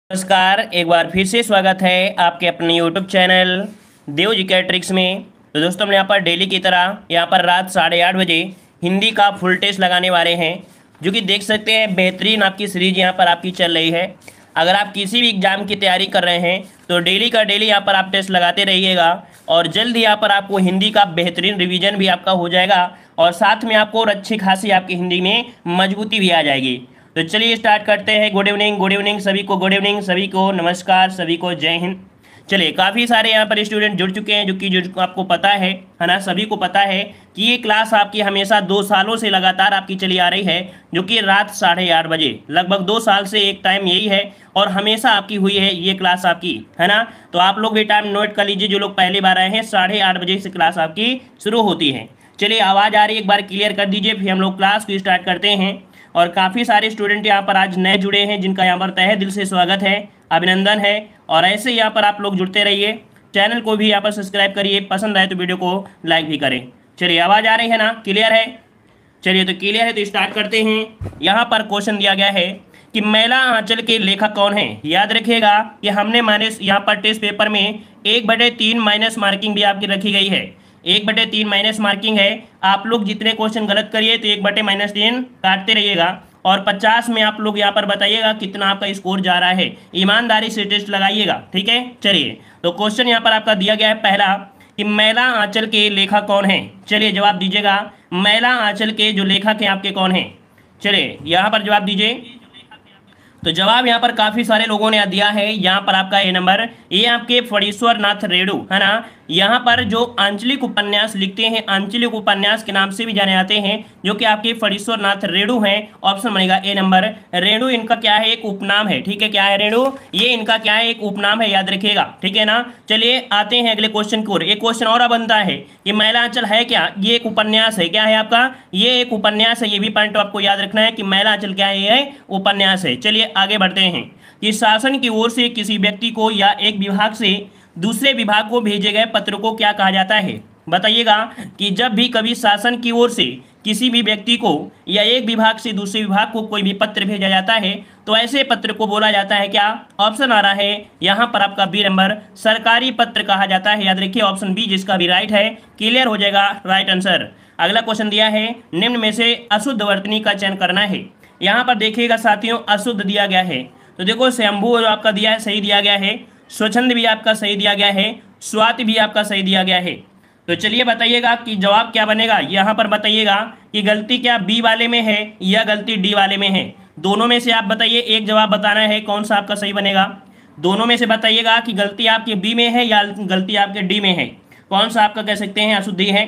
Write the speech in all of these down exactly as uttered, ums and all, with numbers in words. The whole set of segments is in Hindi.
नमस्कार, एक बार फिर से स्वागत है आपके अपने यूट्यूब चैनल देव जी के ट्रिक्स में। तो दोस्तों हम यहाँ पर डेली की तरह यहाँ पर रात साढ़े आठ बजे हिंदी का फुल टेस्ट लगाने वाले हैं, जो कि देख सकते हैं बेहतरीन आपकी सीरीज यहाँ पर आपकी चल रही है। अगर आप किसी भी एग्जाम की तैयारी कर रहे हैं तो डेली का डेली यहाँ पर आप टेस्ट लगाते रहिएगा और जल्द ही यहाँ पर आपको हिंदी का बेहतरीन रिवीजन भी आपका हो जाएगा और साथ में आपको और अच्छी खासी आपकी हिंदी में मजबूती भी आ जाएगी। तो चलिए स्टार्ट करते हैं। गुड इवनिंग, गुड इवनिंग सभी को, गुड इवनिंग सभी को, नमस्कार सभी को, जय हिंद। चलिए, काफ़ी सारे यहाँ पर स्टूडेंट जुड़ चुके हैं, जो कि जो आपको पता है है ना, सभी को पता है कि ये क्लास आपकी हमेशा दो सालों से लगातार आपकी चली आ रही है, जो कि रात साढ़े आठ बजे, लगभग दो साल से एक टाइम यही है और हमेशा आपकी हुई है ये क्लास आपकी, है ना। तो आप लोग भी टाइम नोट कर लीजिए, जो लोग पहली बार आए हैं, साढ़े आठ बजे से क्लास आपकी शुरू होती है। चलिए, आवाज़ आ रही है, एक बार क्लियर कर दीजिए, फिर हम लोग क्लास को स्टार्ट करते हैं। और काफ़ी सारे स्टूडेंट यहाँ पर आज नए जुड़े हैं, जिनका यहाँ पर तहे दिल से स्वागत है, अभिनंदन है। और ऐसे यहाँ पर आप लोग जुड़ते रहिए, चैनल को भी यहाँ पर सब्सक्राइब करिए, पसंद आए तो वीडियो को लाइक भी करें। चलिए, आवाज़ आ रही है ना, क्लियर है? चलिए, तो क्लियर है तो स्टार्ट करते हैं। यहाँ पर क्वेश्चन दिया गया है कि मैला आंचल के लेखक कौन है। याद रखिएगा कि हमने माइनस यहाँ पर टेस्ट पेपर में एक बटे तीन माइनस मार्किंग भी आपकी रखी गई है। एक बटे तीन माइनस मार्किंग है। आप लोग जितने क्वेश्चन गलत करिए तो एक बटे माइनस तीन काटते रहिएगा और पचास में आप लोग यहाँ पर बताइएगा कितना आपका स्कोर जा रहा है। ईमानदारी से टेस्ट लगाइएगा, ठीक है। चलिए, तो क्वेश्चन यहाँ पर आपका दिया गया है पहला कि मैला आंचल के लेखक कौन है। चलिए जवाब दीजिएगा, मैला आंचल के जो लेखक हैं आपके कौन हैं। चलिए यहाँ पर जवाब दीजिए। तो जवाब यहाँ पर काफ़ी सारे लोगों ने दिया है। यहाँ पर आपका ए नंबर, ये आपके फणीश्वर नाथ रेणु, है ना। यहाँ पर जो आंचलिक उपन्यास लिखते हैं, आंचलिक उपन्यास के नाम से भी जाने जाते हैं, जो कि आपके फणीश्वर नाथ रेणु हैं। ऑप्शन बनेगा ए नंबर। रेणु इनका क्या है, एक उपनाम है, ठीक है। क्या है रेणु, ये इनका क्या है, एक उपनाम है, याद रखिएगा, ठीक है ना। चलिए आते हैं अगले क्वेश्चन की ओर। एक क्वेश्चन और बनता है कि मैला आंचल है क्या, ये एक उपन्यास है। क्या है आपका, ये एक उपन्यास है। ये भी पॉइंट आपको याद रखना है कि मैला आंचल क्या है, ये उपन्यास है। चलिए आगे बढ़ते हैं कि शासन की ओर से किसी व्यक्ति को या एक विभाग से दूसरे विभाग को भेजे गए पत्र को क्या कहा जाता है। बताइएगा कि जब भी कभी शासन की ओर से किसी भी व्यक्ति को या एक विभाग से दूसरे विभाग को कोई भी पत्र भेजा जाता है तो ऐसे पत्र को बोला जाता है क्या। ऑप्शन आ रहा है यहाँ पर आपका बी नंबर, सरकारी पत्र कहा जाता है। याद रखिए ऑप्शन बी, जिसका भी राइट है, क्लियर हो जाएगा राइट आंसर। अगला क्वेश्चन दिया है, निम्न में से अशुद्ध वर्तनी का चयन करना है। यहाँ पर देखिएगा साथियों, अशुद्ध दिया गया है तो देखो शंभु आपका दिया है, सही दिया गया है। स्वच्छंद भी आपका सही दिया गया है। स्वाति भी आपका सही दिया गया है। तो चलिए बताइएगा कि जवाब क्या बनेगा। यहाँ पर बताइएगा कि गलती क्या बी वाले में है या गलती डी वाले में है। दोनों में से आप बताइए, एक जवाब बताना है, कौन सा आपका सही बनेगा। दोनों में से बताइएगा कि गलती आपके बी में है या गलती आपके डी में है, कौन सा आपका कह सकते हैं अशुद्धि है।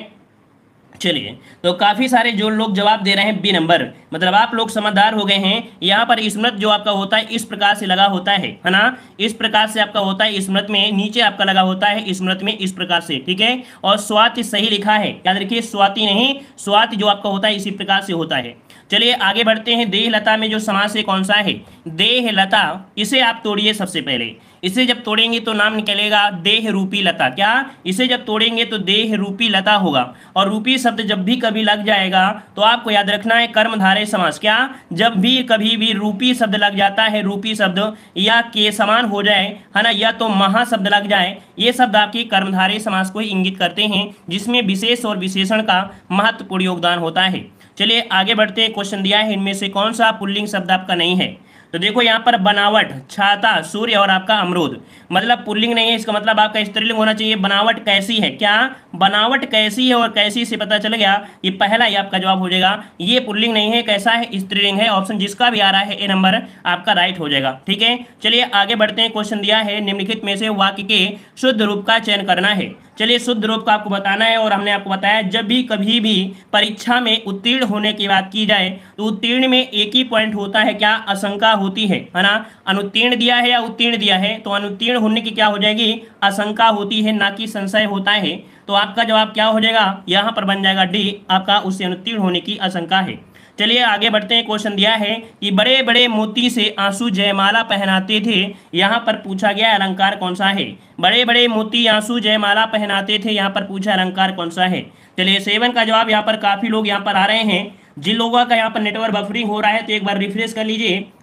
चलिए, तो काफ़ी सारे जो लोग जवाब दे रहे हैं बी नंबर, मतलब आप लोग समझदार हो गए हैं। यहाँ पर स्मृत जो आपका होता है इस प्रकार से लगा होता है है ना, इस प्रकार से आपका होता है। स्मृत में नीचे आपका लगा होता है, स्मृत में इस प्रकार से, ठीक है। और स्वाति सही लिखा है, याद रखिए स्वाति नहीं, स्वाति जो आपका होता है इसी प्रकार से होता है। चलिए आगे बढ़ते हैं। देहलता में जो समास है कौन सा है, देहलता। इसे आप तोड़िए सबसे पहले। इसे जब तोड़ेंगे तो नाम निकलेगा देह रूपी लता। क्या, इसे जब तोड़ेंगे तो देह रूपी लता होगा। और रूपी शब्द जब भी कभी लग जाएगा तो आपको याद रखना है कर्मधारय समास। क्या, जब भी कभी भी रूपी शब्द लग जाता है, रूपी शब्द या के समान हो जाए, है ना, या तो महा शब्द लग जाए, ये शब्द आपकी कर्मधारय समास को ही इंगित करते हैं, जिसमें विशेष और विशेषण का महत्वपूर्ण योगदान होता है। चलिए आगे बढ़ते हैं। क्वेश्चन दिया है, इनमें से कौन सा पुल्लिंग शब्द आपका नहीं है। तो देखो यहाँ पर बनावट, छाता, सूर्य और आपका अमरूद, मतलब पुल्लिंग नहीं है, इसका मतलब आपका स्त्रीलिंग होना चाहिए। बनावट कैसी है, क्या बनावट कैसी है, और कैसी से पता चल गया ये पहला ही आपका जवाब हो जाएगा। ये पुल्लिंग नहीं है, कैसा है, स्त्रीलिंग है। ऑप्शन जिसका भी आ रहा है ए नंबर आपका राइट हो जाएगा, ठीक है। चलिए आगे बढ़ते हैं। क्वेश्चन दिया है, निम्नलिखित में से वाक्य के शुद्ध रूप का चयन करना है। चलिए शुद्ध रूप का आपको बताना है और हमने आपको बताया जब भी कभी भी परीक्षा में उत्तीर्ण होने की बात की जाए तो उत्तीर्ण में एक ही पॉइंट होता है, क्या, आशंका होती है, है ना। अनुत्तीर्ण दिया है या उत्तीर्ण दिया है तो अनुत्तीर्ण होने की क्या हो जाएगी, आशंका होती है, ना कि संशय होता है। तो आपका जवाब क्या हो जाएगा, यहाँ पर बन जाएगा डी, आपका उससे अनुत्तीर्ण होने की आशंका है। चलिए आगे बढ़ते हैं। क्वेश्चन दिया है कि बड़े बड़े मोती से आंसू जयमाला पहनाते थे। यहाँ पर पूछा गया अलंकार कौन सा है। बड़े बड़े मोती आंसू जयमाला पहनाते थे, यहाँ पर पूछा अलंकार कौन सा है। चलिए सेवन का जवाब यहाँ पर काफ़ी लोग यहाँ पर आ रहे हैं। जिन लोगों का यहाँ पर नेटवर्क बफरिंग हो रहा है तो एक बार रिफ्रेश कर लीजिए,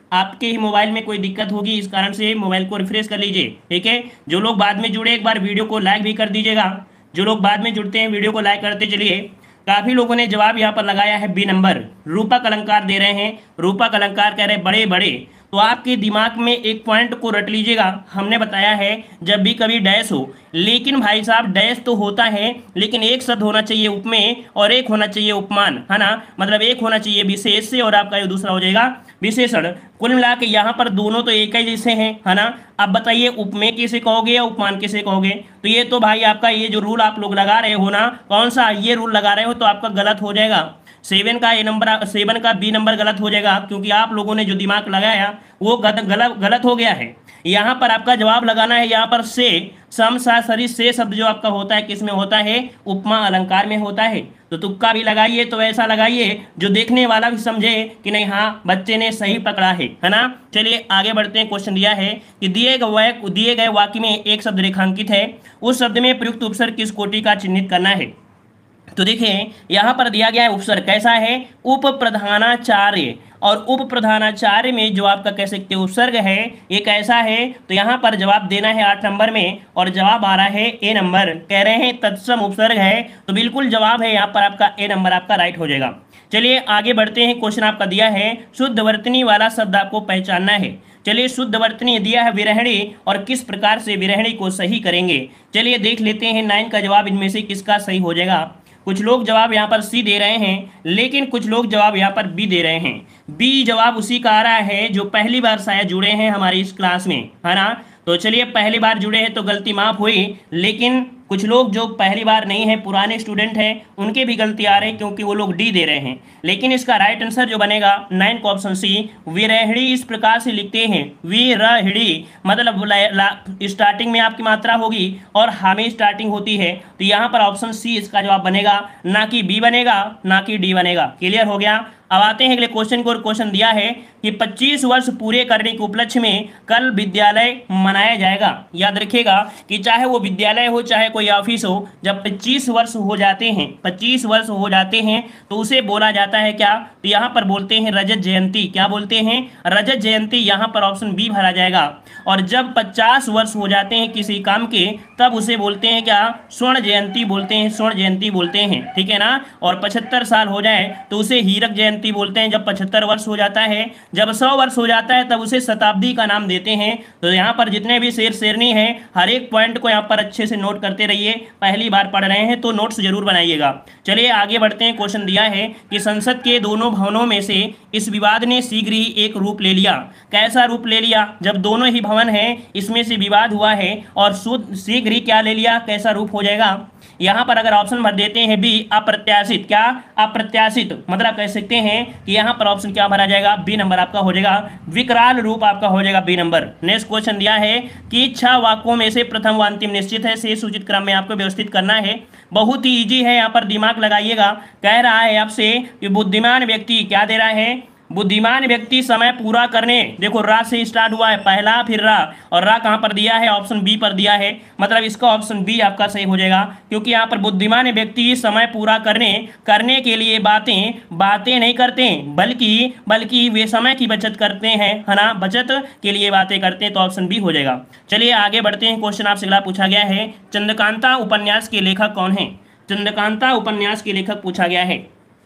आपके ही मोबाइल में कोई दिक्कत होगी, इस कारण से मोबाइल को रिफ्रेश कर लीजिए। ठीक है, जो लोग बाद में जुड़े एक बार वीडियो को लाइक भी कर दीजिएगा। जो लोग बाद में जुड़ते हैं वीडियो को लाइक करते चलिए। काफ़ी लोगों ने जवाब यहाँ पर लगाया है बी नंबर, रूपक अलंकार दे रहे हैं। रूपक अलंकार कह रहे हैं बड़े बड़े। तो आपके दिमाग में एक पॉइंट को रट लीजिएगा, हमने बताया है जब भी कभी डैश हो, लेकिन भाई साहब डैश तो होता है, लेकिन एक शब्द होना चाहिए उपमेय और एक होना चाहिए उपमान, है ना। मतलब एक होना चाहिए विशेष से और आपका ये दूसरा हो जाएगा विशेषण। कुल मिला के यहाँ पर दोनों तो एक ही जैसे हैं, है ना। अब बताइए उपमेय किसे कहोगे या उपमान किसे कहोगे। तो ये तो भाई आपका ये जो रूल आप लोग लगा रहे हो ना, कौन सा ये रूल लगा रहे हो, तो आपका गलत हो जाएगा। सेवन का ए नंबर, सेवन का बी नंबर गलत हो जाएगा, क्योंकि आप लोगों ने जो दिमाग लगाया वो गलत गलत गलत हो गया है। यहाँ पर आपका जवाब लगाना है, यहाँ पर से सम सा सरी से शब्द जो आपका होता है किस में होता है, उपमा अलंकार में होता है। तो तुक्का भी लगाइए तो ऐसा लगाइए जो देखने वाला भी समझे कि नहीं हाँ बच्चे ने सही पकड़ा है, है ना। चलिए आगे बढ़ते हैं। क्वेश्चन दिया है कि दिए गए दिए गए वाक्य में एक शब्द रेखांकित है, उस शब्द में प्रयुक्त उपसर्ग किस कोटि का चिन्हित करना है। तो देखिए यहाँ पर दिया गया है उपसर्ग कैसा है, उप प्रधानाचार्य। और उप प्रधानाचार्य में जो आपका कह सकते हैं उपसर्ग है ये कैसा है, तो यहाँ पर जवाब देना है आठ नंबर में, और जवाब आ रहा है ए नंबर। कह रहे हैं तत्सम उपसर्ग है, तो बिल्कुल जवाब है यहाँ पर आपका ए नंबर आपका राइट हो जाएगा। चलिए आगे बढ़ते हैं। क्वेश्चन आपका दिया है शुद्ध वर्तनी वाला शब्द आपको पहचानना है। चलिए शुद्ध वर्तनी दिया है विरहणी, और किस प्रकार से विरहणी को सही करेंगे। चलिए देख लेते हैं नाइन का जवाब इनमें से किसका सही हो जाएगा। कुछ लोग जवाब यहाँ पर सी दे रहे हैं, लेकिन कुछ लोग जवाब यहाँ पर बी दे रहे हैं। बी जवाब उसी का आ रहा है जो पहली बार शायद जुड़े हैं हमारी इस क्लास में, है ना। तो चलिए पहली बार जुड़े हैं तो गलती माफ हुई, लेकिन कुछ लोग जो पहली बार नहीं है पुराने स्टूडेंट हैं उनके भी गलती आ रही है, क्योंकि वो लोग डी दे रहे हैं। लेकिन इसका राइट आंसर जो बनेगा नाइन का ऑप्शन सी विरहणी। इस प्रकार से लिखते हैं विरहणी, मतलब स्टार्टिंग में आपकी मात्रा होगी और हा में स्टार्टिंग होती है। तो यहाँ पर ऑप्शन सी इसका जवाब बनेगा, ना कि बी बनेगा ना कि डी बनेगा। क्लियर हो गया। अब आते हैं अगले क्वेश्चन को। क्वेश्चन दिया है कि पच्चीस वर्ष पूरे करने के उपलक्ष्य में कल विद्यालय मनाया जाएगा। याद रखिएगा कि चाहे वो विद्यालय हो चाहे कोई ऑफिस हो, जब पच्चीस वर्ष हो जाते हैं पच्चीस वर्ष हो जाते हैं तो उसे बोला जाता है क्या, तो यहाँ पर बोलते हैं रजत जयंती। क्या बोलते हैं, रजत जयंती। यहाँ पर ऑप्शन बी भरा जाएगा। और जब पचास वर्ष हो जाते हैं किसी काम के तब उसे बोलते हैं क्या, स्वर्ण जयंती बोलते हैं, स्वर्ण जयंती बोलते हैं, ठीक है ना। और पचहत्तर साल हो जाए तो उसे हीरक जयंती बोलते हैं, जब पचहत्तर वर्ष हो जाता है। जब सौ वर्ष हो जाता है तब उसे शताब्दी का नाम देते हैं। तो यहाँ पर जितने भी शेर शेरनी हैं हर एक पॉइंट को यहाँ पर अच्छे से नोट करते रहिए। पहली बार पढ़ रहे हैं तो नोट्स जरूर बनाइएगा। चलिए आगे बढ़ते हैं। क्वेश्चन दिया है कि संसद के दोनों भवनों में से इस विवाद ने शीघ्र ही एक रूप ले लिया। कैसा रूप ले लिया, जब दोनों ही भवन हैं इसमें से विवाद हुआ है और शीघ्र ही क्या ले लिया, कैसा रूप हो जाएगा। यहाँ पर अगर ऑप्शन भर देते हैं बी अप्रत्याशित। क्या, अप्रत्याशित, मतलब कह सकते हैं कि यहाँ पर ऑप्शन क्या भरा जाएगा, बी नंबर आपका हो जाएगा, विकराल रूप आपका हो जाएगा बी नंबर। नेक्स्ट क्वेश्चन दिया है कि छह वाक्यों में से प्रथम व अंतिम निश्चित है, से सूचित क्रम में आपको व्यवस्थित करना है। बहुत ही इजी है, यहाँ पर दिमाग लगाइएगा। कह रहा है आपसे कि बुद्धिमान व्यक्ति क्या दे रहा है, बुद्धिमान व्यक्ति समय पूरा करने, देखो रा से स्टार्ट हुआ है पहला फिर रा, और रा कहाँ पर दिया है, ऑप्शन बी पर दिया है। मतलब इसका ऑप्शन बी आपका सही हो जाएगा, क्योंकि यहाँ पर बुद्धिमान व्यक्ति समय पूरा करने करने के लिए बातें बातें नहीं करते, बल्कि बल्कि वे समय की बचत करते हैं, है ना, बचत के लिए बातें करते हैं। तो ऑप्शन बी हो जाएगा। चलिए आगे बढ़ते हैं। क्वेश्चन आपसे अगला पूछा गया है, चंद्रकांता उपन्यास के लेखक कौन है। चंद्रकांता उपन्यास के लेखक पूछा गया है।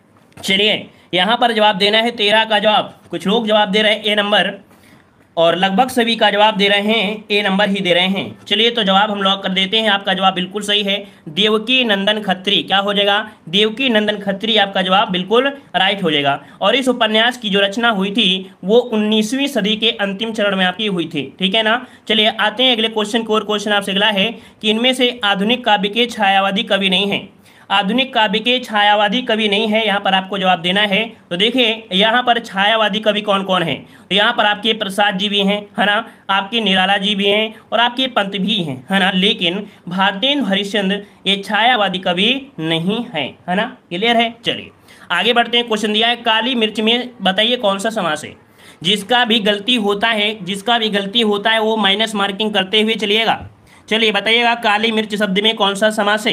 चलिए यहाँ पर जवाब देना है तेरह का जवाब। कुछ लोग जवाब दे रहे हैं ए नंबर, और लगभग सभी का जवाब दे रहे हैं ए नंबर ही दे रहे हैं। चलिए तो जवाब हम लॉक कर देते हैं। आपका जवाब बिल्कुल सही है, देवकी नंदन खत्री। क्या हो जाएगा, देवकी नंदन खत्री आपका जवाब बिल्कुल राइट हो जाएगा। और इस उपन्यास की जो रचना हुई थी वो उन्नीसवीं सदी के अंतिम चरण में आपकी हुई थी, ठीक है ना। चलिए आते हैं अगले क्वेश्चन को। और क्वेश्चन आपसे अगला है कि इनमें से आधुनिक काव्य के छायावादी कवि नहीं है। आधुनिक काव्य के छायावादी कवि नहीं है, यहाँ पर आपको जवाब देना है। तो देखिए यहाँ पर छायावादी कवि कौन कौन है, तो यहाँ पर आपके प्रसाद जी भी हैं, है ना, आपके निराला जी भी हैं और आपके पंत भी हैं, है ना। लेकिन भारतेंदु हरिश्चंद्र ये छायावादी कवि नहीं है, है ना। क्लियर है। चलिए आगे बढ़ते हैं। क्वेश्चन दिया है काली मिर्च में बताइए कौन सा समास है। जिसका भी गलती होता है जिसका भी गलती होता है वो माइनस मार्किंग करते हुए चलिएगा। चलिए बताइएगा काली मिर्च शब्द में कौन सा समास है।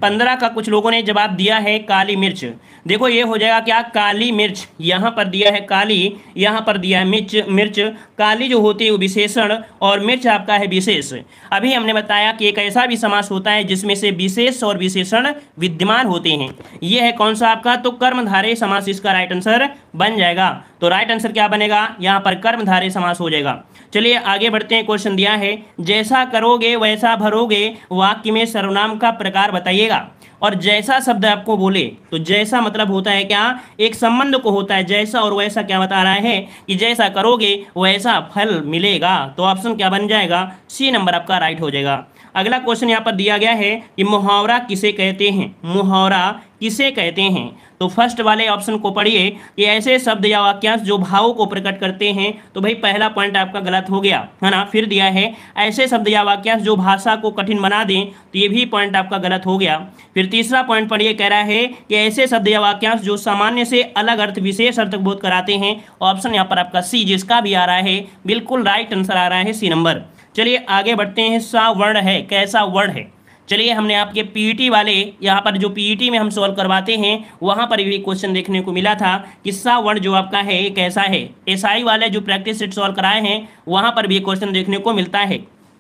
पंद्रह का कुछ लोगों ने जवाब दिया है काली मिर्च। देखो ये हो जाएगा क्या, काली मिर्च, यहाँ पर दिया है काली, यहाँ पर दिया है मिर्च। मिर्च काली जो होती है वो विशेषण और मिर्च आपका है विशेष। अभी हमने बताया कि एक ऐसा भी समास होता है जिसमें से विशेष और विशेषण विद्यमान होते हैं। ये है कौन सा आपका, तो कर्मधारय समास इसका राइट आंसर बन जाएगा। तो राइट आंसर क्या बनेगा, यहाँ पर कर्मधारय समास हो जाएगा। चलिए आगे बढ़ते हैं। क्वेश्चन दिया है जैसा करोगे वैसा भरोगे, वाक्य में सर्वनाम का प्रकार बताइएगा। और जैसा शब्द आपको बोले तो जैसा मतलब होता है क्या, एक संबंध को होता है। जैसा और वैसा क्या बता रहा है कि जैसा करोगे वैसा फल मिलेगा। तो ऑप्शन क्या बन जाएगा, सी नंबर आपका राइट हो जाएगा। अगला क्वेश्चन यहाँ पर दिया गया है कि मुहावरा किसे कहते हैं, मुहावरा किसे कहते हैं। तो फर्स्ट वाले ऑप्शन को पढ़िए कि ऐसे शब्द या वाक्यांश जो भावों को प्रकट करते हैं। तो भाई पहला पॉइंट आपका गलत हो गया है ना। फिर दिया है ऐसे शब्द या वाक्यांश जो भाषा को कठिन बना दें, तो ये भी पॉइंट आपका गलत हो गया। फिर तीसरा पॉइंट पढ़िए, कह रहा है कि ऐसे शब्द या वाक्यांश जो सामान्य से अलग अर्थ विशेष अर्थ बोध कराते हैं। ऑप्शन यहाँ पर आपका सी, जिसका भी आ रहा है बिल्कुल राइट आंसर आ रहा है सी नंबर। चलिए आगे बढ़ते हैं। सा वर्ण है, कैसा वर्ण है। चलिए हमने आपके पीईटी वाले यहाँ पर जो पीईटी में हम सॉल्व करवाते हैं वहाँ पर भी क्वेश्चन देखने को मिला था कि सा वर्ण जो आपका है ये कैसा है। एसआई वाले जो प्रैक्टिस सेट सॉल्व कराए हैं वहाँ पर भी क्वेश्चन देखने को मिलता है।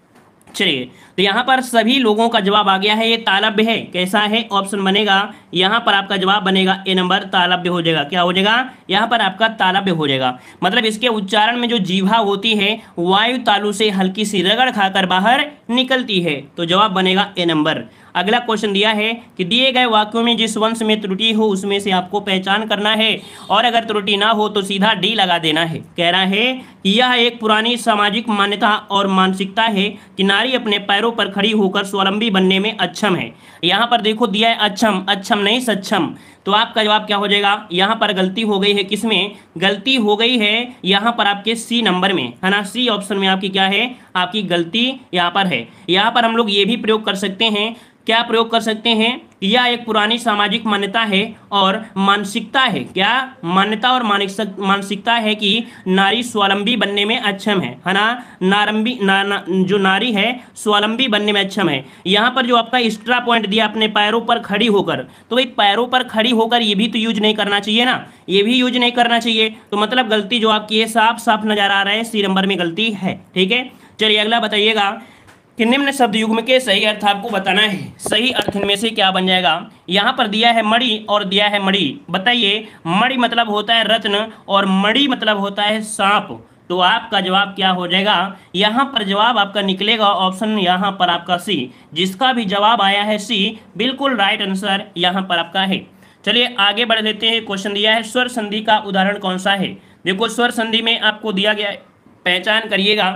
चलिए तो यहाँ पर सभी लोगों का जवाब आ गया है, ये तालब्य है। कैसा है, ऑप्शन बनेगा यहाँ पर आपका जवाब बनेगा ए नंबर, तालब्य हो जाएगा। क्या हो जाएगा, यहाँ पर आपका तालब्य हो जाएगा। मतलब इसके उच्चारण में जो जीवा होती है वायु तालु से हल्की सी रगड़ खाकर बाहर निकलती है। तो जवाब बनेगा ए नंबर। अगला क्वेश्चन दिया है कि दिए गए वाक्यों में जिस वंश में त्रुटि हो उसमें से आपको पहचान करना है, और अगर त्रुटि ना हो तो सीधा डी लगा देना है। कह रहा है कि यह एक पुरानी सामाजिक मान्यता और मानसिकता है कि नारी अपने पैरों पर खड़ी होकर स्वावलंबी बनने में अक्षम है। यहाँ पर देखो दिया है अक्षम, अक्षम नहीं सक्षम। तो आपका जवाब क्या हो जाएगा, यहाँ पर गलती हो गई है, किसमें गलती हो गई है, यहाँ पर आपके सी नंबर में है ना। सी ऑप्शन में आपकी क्या है, आपकी गलती यहाँ पर है। यहाँ पर हम लोग ये भी प्रयोग कर सकते हैं, क्या प्रयोग कर सकते हैं, यह एक पुरानी सामाजिक मान्यता है और मानसिकता है। क्या मान्यता और मानसिकता है कि नारी स्वावलंबी बनने में अक्षम है, है ना। नारंबी ना, ना, जो नारी है स्वावलंबी बनने में अक्षम है। यहाँ पर जो आपका एक्स्ट्रा पॉइंट दिया अपने पैरों पर खड़ी होकर, तो भाई पैरों पर खड़ी होकर ये भी तो यूज नहीं करना चाहिए ना, ये भी यूज नहीं करना चाहिए। तो मतलब गलती जो आपकी है साफ साफ नजर आ रहा है, सी नंबर में गलती है। ठीक है, चलिए अगला बताइएगा कि निम्न शब्द युग्म के सही अर्थ आपको बताना है। सही अर्थ इनमें से क्या बन जाएगा। यहाँ पर दिया है मणि और दिया है मणि। बताइए मणि मतलब होता है रत्न और मणि मतलब होता है सांप। तो आपका जवाब क्या हो जाएगा, यहाँ पर जवाब आपका निकलेगा ऑप्शन यहाँ पर आपका सी। जिसका भी जवाब आया है सी बिल्कुल राइट आंसर यहाँ पर आपका है। चलिए आगे बढ़ लेते हैं। क्वेश्चन दिया है स्वर संधि का उदाहरण कौन सा है। देखो स्वर संधि में आपको दिया गया है, पहचान करिएगा।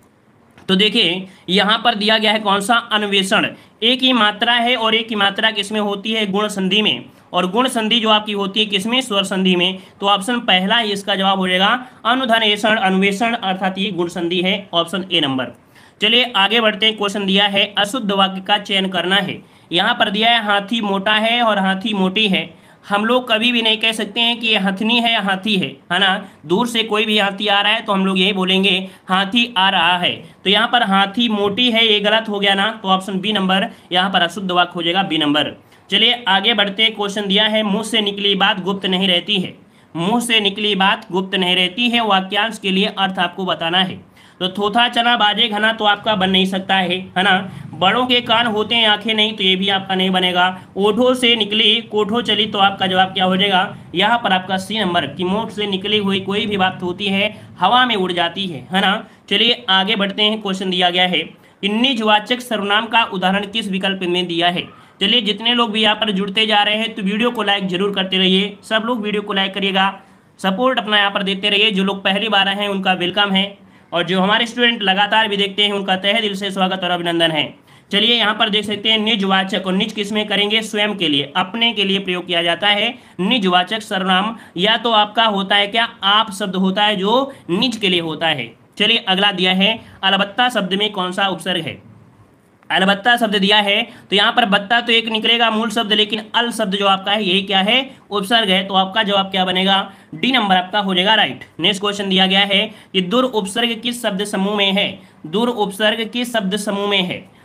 तो देखिए यहाँ पर दिया गया है कौन सा, अन्वेषण। एक ही मात्रा है और एक ही मात्रा किसमें होती है, गुण संधि में। और गुण संधि जो आपकी होती है किसमें, स्वर संधि में। तो ऑप्शन पहला ही इसका जवाब हो जाएगा अनुधनेषण, अन्वेषण अर्थात ये गुण संधि है, ऑप्शन ए नंबर। चलिए आगे बढ़ते हैं। क्वेश्चन दिया है अशुद्ध वाक्य का चयन करना है। यहाँ पर दिया है हाथी मोटा है और हाथी मोटी है। हम लोग कभी भी नहीं कह सकते हैं कि ये हथनी है या हाथी है, है ना। दूर से कोई भी हाथी आ रहा है तो हम लोग यही बोलेंगे हाथी आ रहा है। तो यहाँ पर हाथी मोटी है ये गलत हो गया ना, तो ऑप्शन बी नंबर यहाँ पर अशुद्ध वाक्य हो जाएगा, बी नंबर। चलिए आगे बढ़ते हैं। क्वेश्चन दिया है मुँह से निकली बात गुप्त नहीं रहती है। मुँह से निकली बात गुप्त नहीं रहती है, वाक्यांश के लिए अर्थ आपको बताना है। तो थोथा चना बाजे घना तो आपका बन नहीं सकता है, है ना। बड़ों के कान होते हैं आंखें नहीं, तो ये भी आपका नहीं बनेगा। ओठों से निकली कोठो चली, तो आपका जवाब क्या हो जाएगा, यहाँ पर आपका सी नंबर कि मुंह से निकली हुई कोई भी बात होती है हवा में उड़ जाती है, है ना। चलिए आगे बढ़ते हैं। क्वेश्चन दिया गया है कि निजवाचक सर्वनाम का उदाहरण किस विकल्प में दिया है। चलिए जितने लोग भी यहाँ पर जुड़ते जा रहे हैं तो वीडियो को लाइक जरूर करते रहिए। सब लोग वीडियो को लाइक करिएगा, सपोर्ट अपना यहाँ पर देते रहिए। जो लोग पहली बार आए हैं उनका वेलकम है, और जो हमारे स्टूडेंट लगातार भी देखते हैं उनका तहे दिल से स्वागत और अभिनंदन है। चलिए यहाँ पर देख सकते हैं निजवाचक, और निज किसमें करेंगे, स्वयं के लिए, अपने के लिए प्रयोग किया जाता है निजवाचक सर्वनाम। या तो आपका होता है क्या, आप शब्द होता है जो निज के लिए होता है। चलिए अगला दिया है अलबत्ता शब्द में कौन सा उपसर्ग है। अलबत्ता शब्द दिया है तो यहाँ पर बत्ता तो एक निकलेगा मूल शब्द, लेकिन अल शब्द जो आपका है यही क्या है, उपसर्ग है। तो आपका जवाब क्या बनेगा, डी नंबर आपका हो जाएगा राइट। नेक्स्ट क्वेश्चन दिया गया है कि दुर उपसर्ग किस शब्द समूह में है। दुर उपसर्ग किस शब्द समूह में है।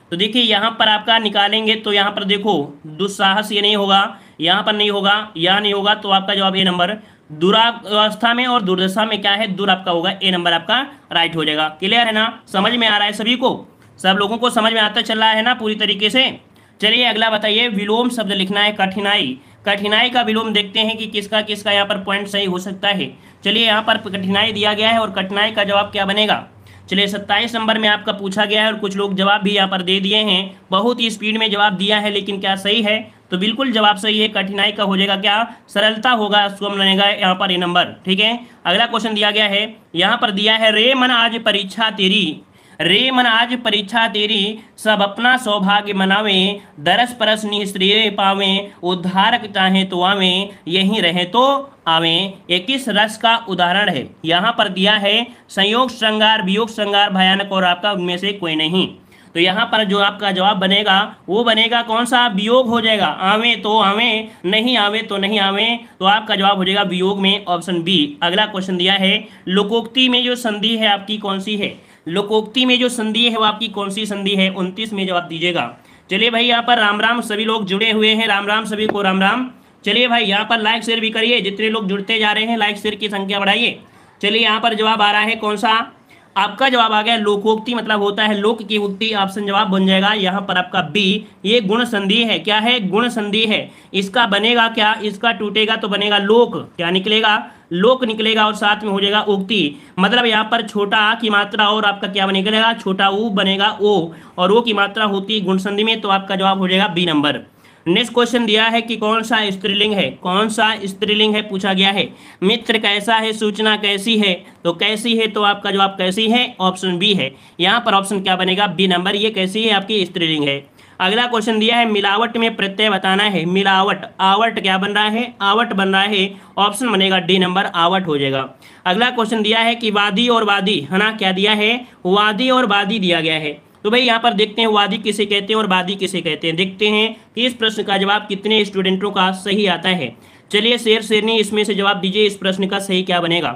तो देखिए यहाँ पर आपका निकालेंगे तो यहाँ पर देखो दुस्साहस ये नहीं होगा, यहाँ पर नहीं होगा, यहाँ नहीं होगा, तो आपका जवाब ए नंबर दुरावस्था में और दुर्दशा में क्या है, दूर आपका होगा, ए नंबर आपका राइट हो जाएगा। क्लियर है ना, समझ में आ रहा है सभी को, सब लोगों को समझ में आता चल रहा है ना पूरी तरीके से। चलिए अगला बताइए, विलोम शब्द लिखना है, कठिनाई, कठिनाई का विलोम देखते हैं कि किसका किसका यहाँ पर पॉइंट सही हो सकता है। चलिए यहाँ पर कठिनाई दिया गया है और कठिनाई का जवाब क्या बनेगा। चलिए सत्ताईस नंबर में आपका पूछा गया है और कुछ लोग जवाब भी यहाँ पर दे दिए हैं, बहुत ही स्पीड में जवाब दिया है, लेकिन क्या सही है, तो बिल्कुल जवाब सही है। कठिनाई का हो जाएगा क्या, सरलता होगा, स्वयं बनेगा यहाँ पर ये नंबर। ठीक है, अगला क्वेश्चन दिया गया है, यहाँ पर दिया है, रे मन आज परीक्षा तेरी, रे मन आज परीक्षा तेरी, सब अपना सौभाग्य मनावे, दरस परस निश्रेय पावे, उद्धारक चाहे तो आवे, यहीं रहे तो आवे। ये किस रस का उदाहरण है, यहाँ पर दिया है संयोग श्रृंगार, वियोग श्रृंगार, भयानक और आपका उनमें से कोई नहीं। तो यहाँ पर जो आपका जवाब बनेगा वो बनेगा कौन सा, वियोग हो जाएगा, आवे तो आवे, नहीं आवे तो नहीं आवे, तो आपका जवाब हो जाएगा वियोग में, ऑप्शन बी। अगला क्वेश्चन दिया है, लोकोक्ति में जो संधि है आपकी कौन सी है, लोकोक्ति में जो संधि है वो आपकी कौन सी संधि है, उनतीस में जवाब दीजिएगा। चलिए भाई यहाँ पर राम राम, सभी लोग जुड़े हुए हैं, राम राम सभी को, राम राम। चलिए भाई यहाँ पर लाइक शेयर भी करिए, जितने लोग जुड़ते जा रहे हैं लाइक शेयर की संख्या बढ़ाइए। चलिए यहाँ पर जवाब आ रहा है कौन सा, आपका जवाब आ गया लोकोक्ति, मतलब होता है लोक की उक्ति, ऑप्शन जवाब बन जाएगा यहाँ पर आपका बी। ये गुण संधि है, क्या है, गुण संधि है, इसका बनेगा क्या, इसका टूटेगा तो बनेगा लोक, क्या निकलेगा, लोक निकलेगा, और साथ में हो जाएगा उक्ति, मतलब यहाँ पर छोटा आ की मात्रा और आपका क्या बनेगा, छोटा ऊ बनेगा ओ, और ओ की मात्रा होती है गुण संधि में, तो आपका जवाब हो जाएगा बी नंबर। नेक्स्ट क्वेश्चन दिया है कि कौन सा स्त्रीलिंग है, कौन सा स्त्रीलिंग है पूछा गया है, मित्र कैसा है, सूचना कैसी है, तो कैसी है, तो आपका जवाब कैसी है, ऑप्शन बी है। यहाँ पर ऑप्शन क्या बनेगा, बी नंबर, ये कैसी है, आपकी स्त्रीलिंग है। अगला क्वेश्चन दिया है, मिलावट में प्रत्यय बताना है, मिलावट, आवट क्या बन रहा है, आवट बन रहा है, ऑप्शन बनेगा डी नंबर, आवट हो जाएगा। अगला क्वेश्चन दिया है कि वादी और वादी, है ना, क्या दिया है, वादी और वादी दिया गया है। तो भाई यहाँ पर देखते हैं वादी किसे कहते हैं और वादी किसे कहते हैं, देखते हैं कि इस प्रश्न का जवाब कितने स्टूडेंटों का सही आता है। चलिए शेर शेरनी इसमें से जवाब दीजिए, इस प्रश्न का सही क्या बनेगा।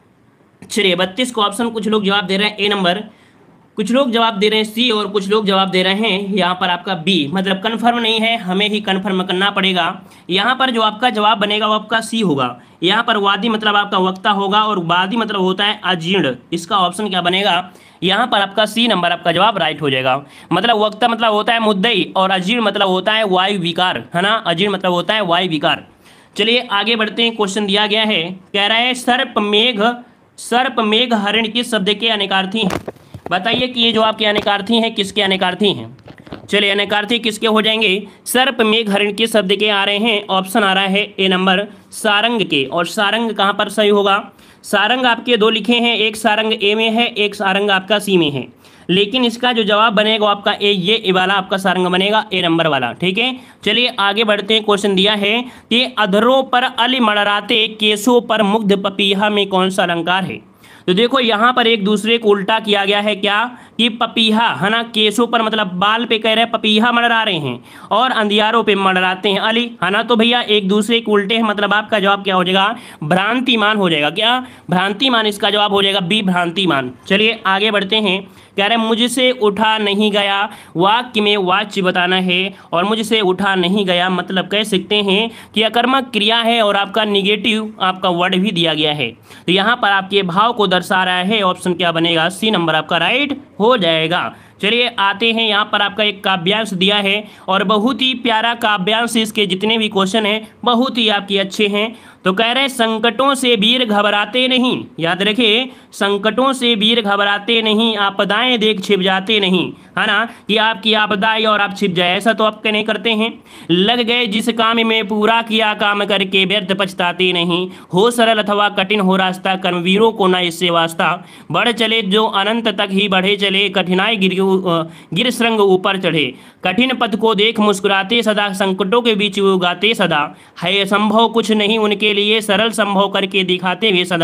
चलिए बत्तीस को ऑप्शन कुछ लोग जवाब दे रहे हैं ए नंबर, कुछ लोग जवाब दे रहे हैं सी, और कुछ लोग जवाब दे रहे हैं यहाँ पर आपका बी, मतलब कन्फर्म नहीं है, हमें ही कन्फर्म करना पड़ेगा। यहाँ पर जो आपका जवाब बनेगा वो आपका सी होगा। यहाँ पर वादी मतलब आपका वक्ता होगा और वादी मतलब होता है अजीर्ण, इसका ऑप्शन क्या बनेगा, यहाँ पर आपका सी नंबर आपका जवाब राइट हो जाएगा। मतलब वक्ता मतलब होता है मुद्दई और अजीर्ण मतलब होता है वायु विकार, है ना, अजीर्ण मतलब होता है वायु विकार। चलिए आगे बढ़ते हैं, क्वेश्चन दिया गया है, कह रहा है सर्प मेघ, सर्प मेघ हरिण किस शब्द के अनेकार्थी हैं, बताइए कि ये जो आपके अनेकार्थी हैं किसके अनेकार्थी हैं। चलिए अनेकार्थी किसके हो जाएंगे, सर्प मेघ हरिण किस शब्द के आ रहे हैं, ऑप्शन आ रहा है ए नंबर सारंग के, और सारंग कहाँ पर सही होगा, सारंग आपके दो लिखे हैं, एक सारंग ए में है, एक सारंग आपका सी में है, लेकिन इसका जो जवाब बनेगा आपका ए, ये ए वाला आपका सारंग बनेगा, ए नंबर वाला। ठीक है, चलिए आगे बढ़ते हैं। क्वेश्चन दिया है कि अधरों पर अली मड़राते, केसों पर मुग्ध पपीहा में कौन सा अलंकार है। तो देखो यहाँ पर एक दूसरे को उल्टा किया गया है, क्या कि पपीहा, है ना, केसों पर मतलब बाल पे कह रहे हैं पपीहा मड़रा रहे हैं, और अंधियारों पे मड़राते हैं अली, है ना, तो भैया एक दूसरे को उल्टे हैं, मतलब आपका जवाब क्या हो जाएगा, भ्रांतिमान हो जाएगा, क्या भ्रांतिमान, इसका जवाब हो जाएगा बी भ्रांतिमान। चलिए आगे बढ़ते हैं, कह रहे मुझसे उठा नहीं गया, वाक्य में वाच्य बताना है, और मुझसे उठा नहीं गया मतलब कह सकते हैं कि अकर्मक क्रिया है और आपका निगेटिव आपका वर्ड भी दिया गया है, तो यहाँ पर आपके भाव को दर्शा रहा है, ऑप्शन क्या बनेगा, सी नंबर आपका राइट हो जाएगा। चलिए आते हैं, यहाँ पर आपका एक काव्यांश दिया है और बहुत ही प्यारा काव्यांश, इसके जितने भी क्वेश्चन हैं बहुत ही आपके अच्छे हैं। तो कह रहे हैं संकटों से वीर घबराते नहीं, याद रखिए संकटों से वीर घबराते नहीं, आपदाएं देख छिप जाते नहीं, है ना, कि आपकी आपदाएं और आप छिप जाए, ऐसा तो आप नहीं करते हैं। लग गए जिस काम में पूरा किया काम करके व्यर्थ पछताते नहीं, हो सरल अथवा कठिन हो रास्ता कर्मवीरों को ना इससे वास्ता, बढ़ चले जो अनंत तक ही बढ़े चले, कठिनाई गिर गिर श्रृंग ऊपर चढ़े, कठिन पथ को देख मुस्कुराते सदा, संकटों के बीच वो गाते सदा, है संभव कुछ नहीं उनके लिए, सरल संभव करके दिखाते हुए सदा,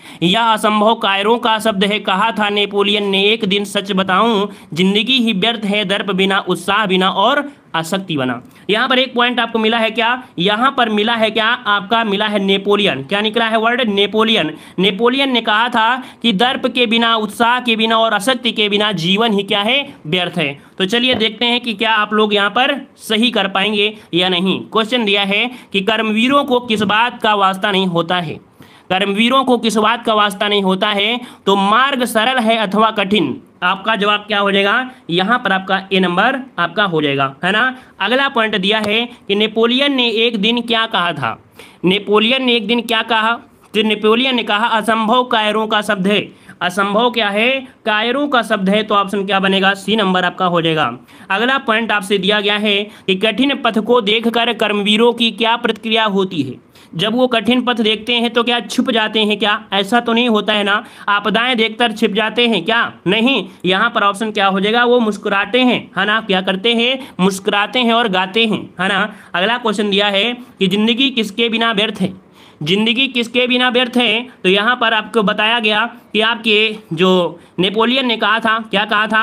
यह असंभव कायरों का शब्द है। कहा था नेपोलियन ने एक दिन, सच बताऊं जिंदगी ही व्यर्थ है, दर्प बिना, उत्साह बिना और आसक्ति बना। यहाँ पर एक पॉइंट आपको मिला है क्या, यहाँ पर मिला है क्या, आपका मिला है नेपोलियन। क्या निकला है वर्ड, नेपोलियन। नेपोलियन ने कहा था कि दर्प के बिना, उत्साह के बिना और आसक्ति के बिना जीवन ही क्या है, व्यर्थ है। तो चलिए देखते हैं कि क्या आप लोग यहाँ पर सही कर पाएंगे या नहीं। क्वेश्चन दिया है कि कर्मवीरों को किस बात का वास्ता नहीं होता है, कर्मवीरों को किस बात का वास्ता नहीं होता है, तो मार्ग सरल है अथवा कठिन। आपका जवाब क्या हो जाएगा, यहाँ पर आपका ए नंबर आपका हो जाएगा, है ना। अगला पॉइंट दिया है कि नेपोलियन ने एक दिन क्या कहा था, नेपोलियन ने एक दिन क्या कहा, तो नेपोलियन ने कहा असंभव कायरों का शब्द है। असंभव क्या है, कायरों का शब्द है, तो ऑप्शन क्या बनेगा, सी नंबर आपका हो जाएगा। अगला पॉइंट आपसे दिया गया है कि कठिन पथ को देखकर कर्मवीरों की क्या प्रतिक्रिया होती है। जब वो कठिन पथ देखते हैं तो क्या छुप जाते हैं क्या, ऐसा तो नहीं होता है ना। आपदाएं देखकर छिप जाते हैं क्या, नहीं। यहाँ पर ऑप्शन क्या हो जाएगा, वो मुस्कुराते हैं, है ना। क्या करते हैं, मुस्कुराते हैं और गाते हैं, है ना। अगला क्वेश्चन दिया है कि जिंदगी किसके बिना व्यर्थ है, जिंदगी किसके बिना व्यर्थ है, तो यहाँ पर आपको बताया गया कि आपके जो नेपोलियन ने कहा था, क्या कहा था,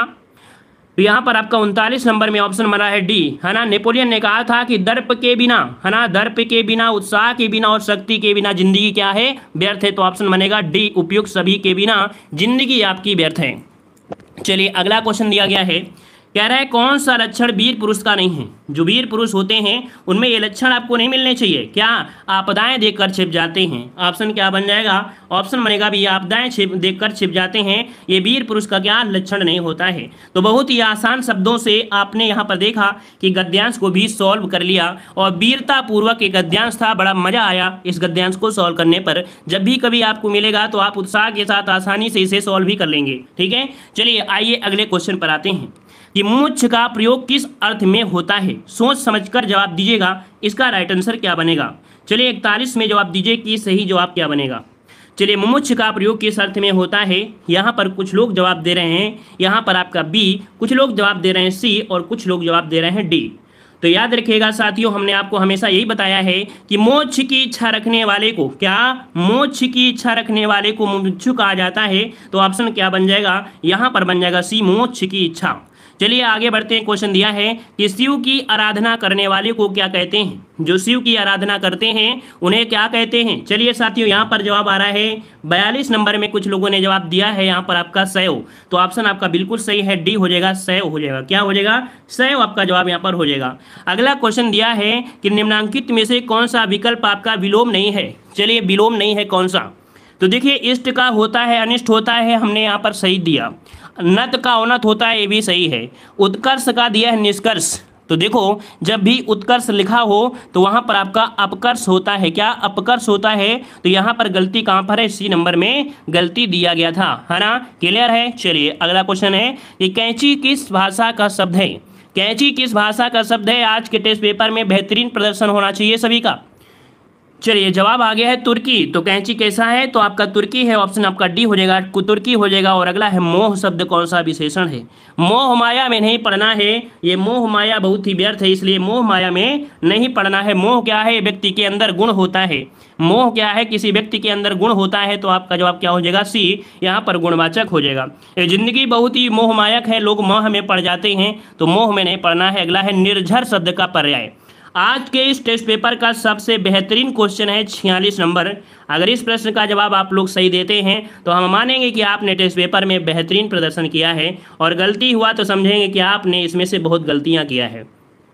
तो यहाँ पर आपका उनतालीस नंबर में ऑप्शन बना है डी, है ना। नेपोलियन ने कहा था कि दर्प के बिना, है ना, दर्प के बिना, उत्साह के बिना और शक्ति के बिना जिंदगी क्या है, व्यर्थ है। तो ऑप्शन बनेगा डी, उपयुक्त सभी के बिना जिंदगी आपकी व्यर्थ है। चलिए अगला क्वेश्चन दिया गया है, कह रहा है कौन सा लक्षण वीर पुरुष का नहीं है। जो वीर पुरुष होते हैं उनमें ये लक्षण आपको नहीं मिलने चाहिए। क्या, आपदाएं देखकर छिप जाते हैं। ऑप्शन क्या बन जाएगा, ऑप्शन बनेगा भी आपदाएं छिप देखकर छिप जाते हैं, ये वीर पुरुष का क्या लक्षण नहीं होता है। तो बहुत ही आसान शब्दों से आपने यहाँ पर देखा कि गद्यांश को भी सॉल्व कर लिया और वीरता पूर्वक एक गद्यांश था, बड़ा मजा आया इस गद्यांश को सॉल्व करने पर। जब भी कभी आपको मिलेगा तो आप उत्साह के साथ आसानी से इसे सॉल्व भी कर लेंगे, ठीक है। चलिए आइए अगले क्वेश्चन पर आते हैं कि मुच्छ का प्रयोग किस अर्थ में होता है। सोच समझकर जवाब दीजिएगा, इसका राइट आंसर क्या बनेगा। चलिए इकतालीस में जवाब दीजिए कि सही जवाब क्या बनेगा। चलिए मुमुक्ष का प्रयोग किस अर्थ में होता है। यहाँ पर कुछ लोग जवाब दे रहे हैं, यहाँ पर आपका बी, कुछ लोग जवाब दे रहे हैं सी और कुछ लोग जवाब दे रहे हैं डी। तो याद रखिएगा साथियों, हमने आपको हमेशा यही बताया है कि मोक्ष की इच्छा रखने वाले को, क्या, मोक्ष की इच्छा रखने वाले को मुमुक्षु कहा जाता है। तो ऑप्शन क्या बन जाएगा, यहाँ पर बन जाएगा सी, मोक्ष की इच्छा। चलिए आगे बढ़ते हैं। क्वेश्चन दिया है कि शिव की आराधना करने वाले को क्या कहते हैं। जो शिव की आराधना करते हैं उन्हें क्या कहते हैं। चलिए साथियों, यहाँ पर जवाब आ रहा है बयालीस नंबर में कुछ लोगों ने जवाब दिया है यहाँ पर आपका शैव। तो ऑप्शन आपका बिल्कुल सही है, डी हो जाएगा, शैव हो जाएगा। क्या हो जाएगा, शैव आपका जवाब यहाँ पर हो जाएगा। अगला क्वेश्चन दिया है कि निम्नांकित में से कौन सा विकल्प आपका विलोम नहीं है। चलिए विलोम नहीं है कौन सा, तो देखिए इष्ट का होता है, अनिष्ट होता है, हमने यहाँ पर सही दिया। नत का अनत होता है, ये भी सही है। उत्कर्ष का दिया है निष्कर्ष, तो देखो जब भी उत्कर्ष लिखा हो तो वहाँ पर आपका अपकर्ष होता है। क्या, अपकर्ष होता है। तो यहाँ पर गलती कहाँ पर है, सी नंबर में गलती दिया गया था, है ना। क्लियर है। चलिए अगला क्वेश्चन है कि कैंची किस भाषा का शब्द है। कैंची किस भाषा का शब्द है। आज के टेस्ट पेपर में बेहतरीन प्रदर्शन होना चाहिए सभी का। चलिए जवाब आ गया है तुर्की। तो कैंची कैसा है, तो आपका तुर्की है, ऑप्शन आपका डी हो जाएगा, तुर्की हो जाएगा। और अगला है मोह शब्द कौन सा विशेषण है। मोह माया में नहीं पढ़ना है, ये मोह माया बहुत ही व्यर्थ है, इसलिए मोह माया में नहीं पढ़ना है। मोह क्या है, व्यक्ति के अंदर गुण होता है। मोह क्या है, किसी व्यक्ति के अंदर गुण होता है। तो आपका जवाब क्या हो जाएगा, सी, यहाँ पर गुणवाचक हो जाएगा। ये जिंदगी बहुत ही मोहमायक है, लोग मोह में पड़ जाते हैं, तो मोह में नहीं पढ़ना है। अगला है निर्झर शब्द का पर्याय। आज के इस टेस्ट पेपर का सबसे बेहतरीन क्वेश्चन है छियालीस नंबर। अगर इस प्रश्न का जवाब आप लोग सही देते हैं तो हम मानेंगे कि आपने टेस्ट पेपर में बेहतरीन प्रदर्शन किया है, और गलती हुआ तो समझेंगे कि आपने इसमें से बहुत गलतियां किया है।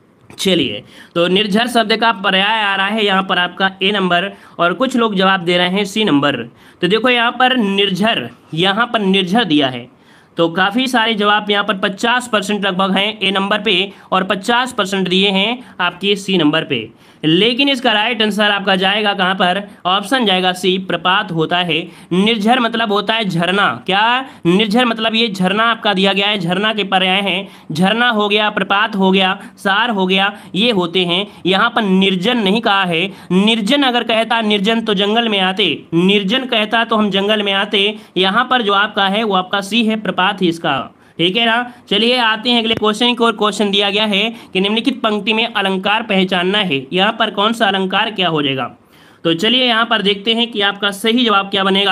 चलिए, तो निर्झर शब्द का पर्याय आ रहा है यहाँ पर आपका ए नंबर, और कुछ लोग जवाब दे रहे हैं सी नंबर। तो देखो यहाँ पर निर्झर, यहाँ पर निर्झर दिया है, तो काफ़ी सारे जवाब यहाँ पर पचास परसेंट लगभग हैं ए नंबर पे, और पचास परसेंट दिए हैं आपके सी नंबर पे। लेकिन इसका राइट आंसर आपका जाएगा कहाँ पर, ऑप्शन जाएगा सी, प्रपात होता है। निर्झर मतलब होता है झरना। क्या, निर्झर मतलब ये झरना आपका दिया गया है, झरना के पर्याय हैं। झरना हो गया, प्रपात हो गया, सार हो गया, ये होते हैं। यहाँ पर निर्जन नहीं कहा है। निर्जन अगर कहता निर्जन तो जंगल में आते, निर्जन कहता तो हम जंगल में आते। यहाँ पर जो आपका है वो आपका सी है, प्रपात ही इसका, ठीक है ना। चलिए आते हैं अगले क्वेश्चन को। क्वेश्चन दिया गया है कि निम्नलिखित पंक्ति में अलंकार पहचानना है। यहाँ पर कौन सा अलंकार क्या हो जाएगा। तो चलिए यहाँ पर देखते हैं कि आपका सही जवाब क्या बनेगा।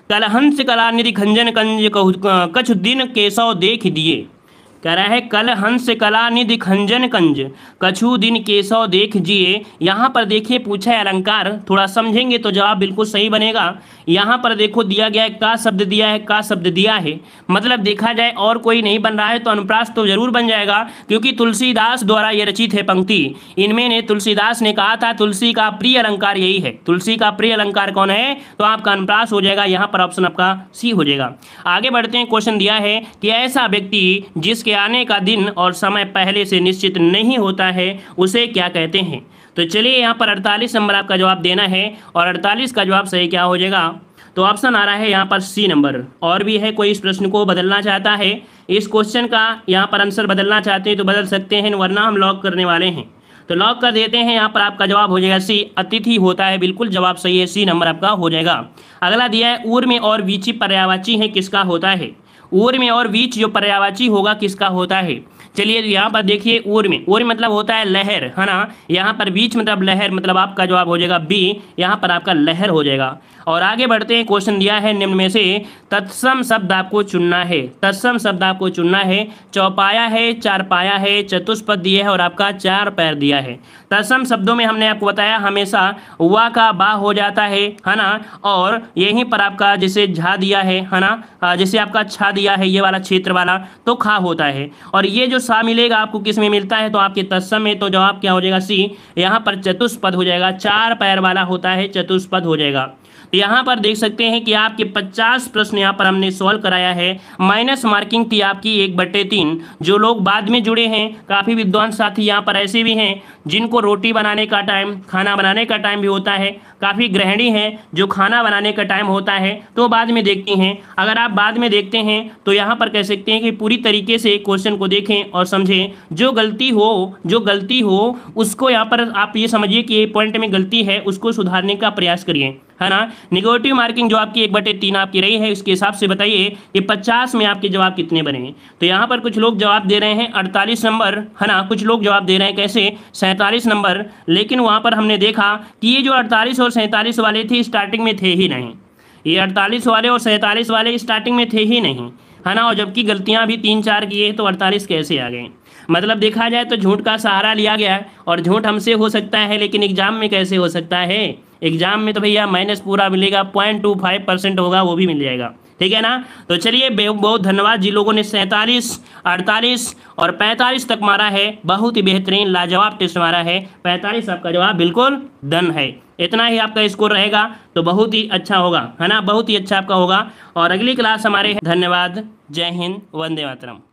कल हंस कलानिधि खंजन कंज कहु- कछु दिन केशव देख दिए। कह रहा है कल हंस कलानिधि खंजन कंज कछु दिन केशव देख जिए। यहाँ पर देखिए पूछा है अलंकार, थोड़ा समझेंगे तो जवाब बिल्कुल सही बनेगा। यहाँ पर देखो दिया गया है का शब्द दिया है, का शब्द दिया है, मतलब देखा जाए और कोई नहीं बन रहा है तो अनुप्रास तो जरूर बन जाएगा, क्योंकि तुलसीदास द्वारा ये रचित है पंक्ति। इनमें ने तुलसीदास ने कहा था तुलसी का प्रिय अलंकार यही है। तुलसी का प्रिय अलंकार कौन है, तो आपका अनुप्रास हो जाएगा। यहाँ पर ऑप्शन आपका सी हो जाएगा। आगे बढ़ते हैं, क्वेश्चन दिया है कि ऐसा व्यक्ति जिसके आने का दिन और समय पहले से निश्चित नहीं होता है उसे क्या कहते हैं। तो चलिए यहाँ पर अड़तालीस नंबर आपका जवाब देना है और अड़तालीस का जवाब सही क्या हो जाएगा, तो ऑप्शन आ रहा है यहाँ पर सी नंबर। और भी है कोई इस प्रश्न को बदलना चाहता है, इस क्वेश्चन का यहाँ पर आंसर बदलना चाहते हैं तो बदल सकते हैं, वरना हम लॉक करने वाले हैं। तो लॉक कर देते हैं, यहाँ पर आपका जवाब हो जाएगा सी, अतिथि होता है। बिल्कुल जवाब सही है, सी नंबर आपका हो जाएगा। अगला दिया है ऊर में और वीची पर्यायवाची है, किसका होता है। ऊर में और वीच जो पर्यायवाची होगा किसका होता है। चलिए यहाँ पर देखिए ऊर में, ऊर मतलब होता है लहर, है ना। यहाँ पर बीच मतलब लहर, मतलब आपका जवाब हो जाएगा बी, यहाँ पर आपका लहर हो जाएगा। और आगे बढ़ते हैं, क्वेश्चन दिया है निम्न में से तत्सम शब्द आपको चुनना है। तत्सम शब्द आपको चुनना है। चौपाया है, चारपाया है, चतुष्पद दिया है और आपका चार पैर दिया है। तत्सम शब्दों में हमने आपको बताया हमेशा वा का बा हो जाता है, है ना। और यहीं पर आपका जैसे झा दिया है, है ना, जैसे आपका छा दिया है ये वाला क्षेत्र वाला, तो खा होता है। और ये जो सा मिलेगा आपको किस में मिलता है, तो आपके तत्सम में, तो जवाब क्या हो जाएगा सी, यहाँ पर चतुष्पद हो जाएगा। चार पैर वाला होता है, चतुष्पद हो जाएगा। तो यहाँ पर देख सकते हैं कि आपके पचास प्रश्न यहाँ पर हमने सॉल्व कराया है। माइनस मार्किंग थी आपकी एक बट्टे तीन। जो लोग बाद में जुड़े हैं, काफ़ी विद्वान साथी यहाँ पर ऐसे भी हैं जिनको रोटी बनाने का टाइम, खाना बनाने का टाइम भी होता है। काफ़ी गृहिणी हैं जो खाना बनाने का टाइम होता है तो बाद में देखती हैं। अगर आप बाद में देखते हैं तो यहाँ पर कह सकते हैं कि पूरी तरीके से क्वेश्चन को देखें और समझें। जो गलती हो जो गलती हो उसको यहाँ पर आप ये समझिए कि ये पॉइंट में गलती है, उसको सुधारने का प्रयास करिए, है ना। निगेटिव मार्किंग जो आपकी एक बटे तीन आपकी रही है, इसके हिसाब से बताइए कि पचास में आपके जवाब कितने बने हैं। तो यहाँ पर कुछ लोग जवाब दे रहे हैं अड़तालीस नंबर, है ना। कुछ लोग जवाब दे रहे हैं कैसे, सैंतालीस नंबर। लेकिन वहाँ पर हमने देखा कि ये जो अड़तालीस और सैंतालीस वाले थे स्टार्टिंग में थे ही नहीं। ये अड़तालीस वाले और सैंतालीस वाले स्टार्टिंग में थे ही नहीं, है ना। और जबकि गलतियाँ भी तीन चार किए तो अड़तालीस कैसे आ गए। मतलब देखा जाए तो झूठ का सहारा लिया गया है। और झूठ हमसे हो सकता है लेकिन एग्जाम में कैसे हो सकता है। एग्जाम में तो भैया माइनस पूरा मिलेगा, पॉइंट टू फाइव परसेंट होगा, वो भी मिल जाएगा, ठीक है ना। तो चलिए बहुत धन्यवाद जिन लोगों ने सैंतालीस, अड़तालीस और पैंतालीस तक मारा है। बहुत ही बेहतरीन लाजवाब टेस्ट मारा है। पैंतालीस आपका जवाब बिल्कुल डन है। इतना ही आपका स्कोर रहेगा तो बहुत ही अच्छा होगा, है ना। बहुत ही अच्छा आपका होगा। और अगली क्लास हमारे, धन्यवाद, जय हिंद, वंदे मातरम।